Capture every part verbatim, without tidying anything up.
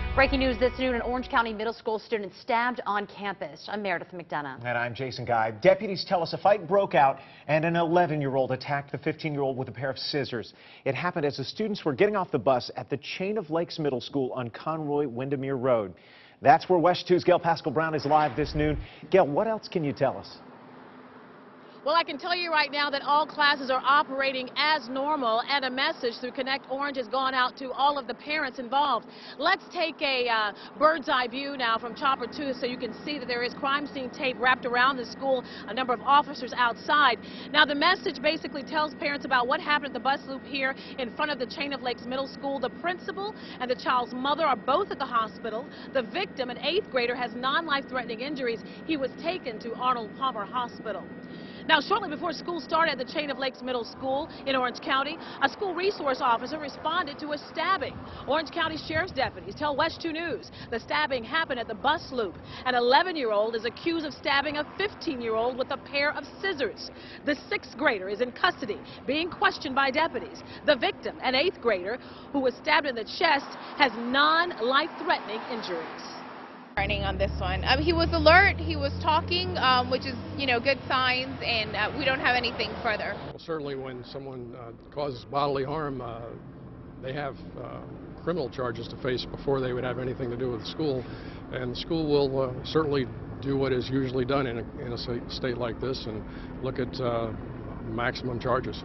Breaking news this noon, an Orange County Middle School student stabbed on campus. I'm Meredith McDonough. And I'm Jason Guy. Deputies tell us a fight broke out and an eleven-year-old attacked the fifteen-year-old with a pair of scissors. It happened as the students were getting off the bus at the Chain of Lakes Middle School on Conroy Windermere Road. That's where WESH two's Gail Pascal Brown is live this noon. Gail, what else can you tell us? Well, I can tell you right now that all classes are operating as normal, and a message through Connect Orange has gone out to all of the parents involved. Let's take a uh, bird's eye view now from Chopper two so you can see that there is crime scene tape wrapped around the school, a number of officers outside. Now, the message basically tells parents about what happened at the bus loop here in front of the Chain of Lakes Middle School. The principal and the child's mother are both at the hospital. The victim, an eighth grader, has non-life-threatening injuries. He was taken to Arnold Palmer Hospital. Now, shortly before school started at the Chain of Lakes Middle School in Orange County, a school resource officer responded to a stabbing. Orange County Sheriff's deputies tell WESH two News the stabbing happened at the bus loop. An eleven-year-old is accused of stabbing a fifteen-year-old with a pair of scissors. The sixth grader is in custody, being questioned by deputies. The victim, an eighth grader who was stabbed in the chest, has non-life-threatening injuries. On this one, um, he was alert, he was talking, um, which is, you know, good signs, and uh, we don't have anything further. Well, certainly when someone uh, causes bodily harm, uh, they have uh, criminal charges to face before they would have anything to do with the school, and the school will uh, certainly do what is usually done in a, in a state like this and look at uh, maximum charges.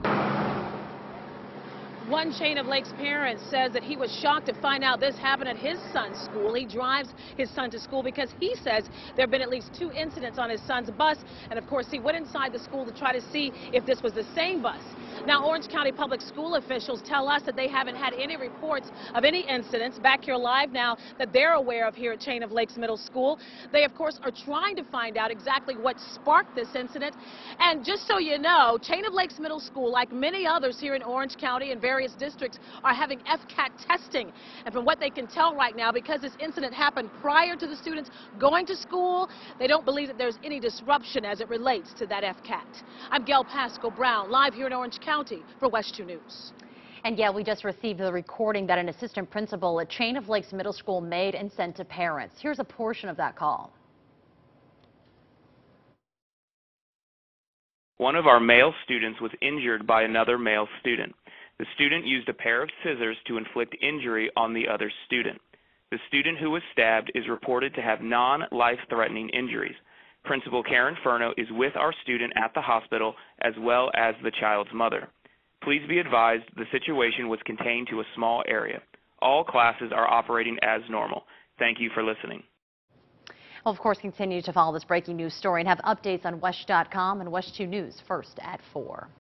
One Chain of Lakes parent says that he was shocked to find out this happened at his son's school. He drives his son to school because he says there have been at least two incidents on his son's bus. And of course, he went inside the school to try to see if this was the same bus. Now, Orange County public school officials tell us that they haven't had any reports of any incidents back here live now that they're aware of here at Chain of Lakes Middle School. They, of course, are trying to find out exactly what sparked this incident. And just so you know, Chain of Lakes Middle School, like many others here in Orange County and various districts, are having F CAT testing. And from what they can tell right now, because this incident happened prior to the students going to school, they don't believe that there's any disruption as it relates to that F CAT. I'm Gail Pascal Brown, live here in Orange County for WESH two News. And yeah, we just received the recording that an assistant principal at Chain of Lakes Middle School made and sent to parents. Here's a portion of that call. One of our male students was injured by another male student. The student used a pair of scissors to inflict injury on the other student. The student who was stabbed is reported to have non-life-threatening injuries. Principal Karen Furno is with our student at the hospital as well as the child's mother. Please be advised the situation was contained to a small area. All classes are operating as normal. Thank you for listening. Well, of course, continue to follow this breaking news story and have updates on WESH dot com and WESH two News first at four.